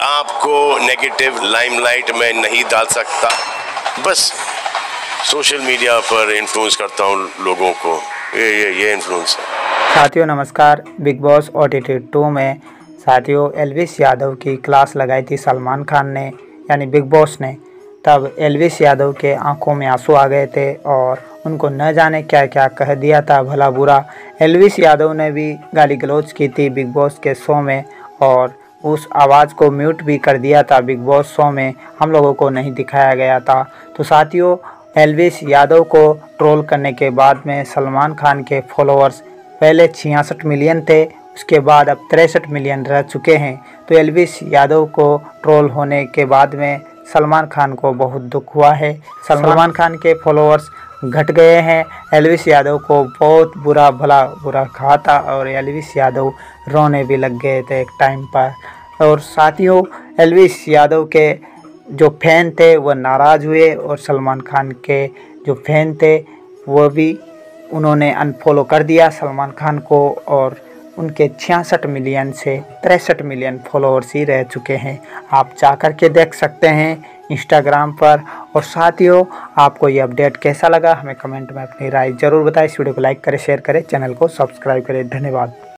आपको negative limelight में नहीं डाल सकता, बस सोशल मीडिया पर इन्फ्लुएंस करता हूँ लोगों को। ये इन्फ्लुएंस है। साथियों नमस्कार। बिग बॉस OTT 2 में साथियों एल्विश यादव की क्लास लगाई थी सलमान खान ने, यानी बिग बॉस ने। तब एल्विश यादव के आंखों में आंसू आ गए थे और उनको न जाने क्या क्या कह दिया था भला बुरा। एल्विश यादव ने भी गाली गलौज की थी बिग बॉस के शो में और उस आवाज़ को म्यूट भी कर दिया था बिग बॉस शो में, हम लोगों को नहीं दिखाया गया था। तो साथियों एल्विश यादव को ट्रोल करने के बाद में सलमान खान के फॉलोअर्स पहले 66 मिलियन थे, उसके बाद अब 63 मिलियन रह चुके हैं। तो एल्विश यादव को ट्रोल होने के बाद में सलमान खान को बहुत दुख हुआ है। सलमान खान के फॉलोअर्स घट गए हैं। एल्विश यादव को बहुत बुरा कहा था और एल्विश यादव रोने भी लग गए थे एक टाइम पर। और साथियों एल्विश यादव के जो फैन थे वो नाराज़ हुए और सलमान खान के जो फैन थे वो भी उन्होंने अनफॉलो कर दिया सलमान खान को और उनके 66 मिलियन से 63 मिलियन फॉलोअर्स ही रह चुके हैं। आप जा कर के देख सकते हैं इंस्टाग्राम पर। और साथियों आपको ये अपडेट कैसा लगा हमें कमेंट में अपनी राय ज़रूर बताएं। इस वीडियो को लाइक करें, शेयर करें, चैनल को सब्सक्राइब करें। धन्यवाद।